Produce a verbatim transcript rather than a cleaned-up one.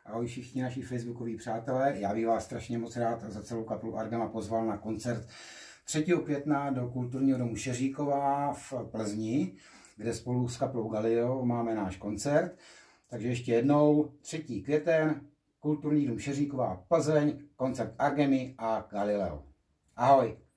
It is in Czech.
Ahoj všichni naši facebookoví přátelé, já bych vás strašně moc rád za celou kapelu Argama pozval na koncert třetího května do Kulturního domu Šeříková v Plzni, kde spolu s kapelou Galileo máme náš koncert. Takže ještě jednou, třetího květen, Kulturní dům Šeříková, Plzeň, koncert Argamy a Galileo. Ahoj!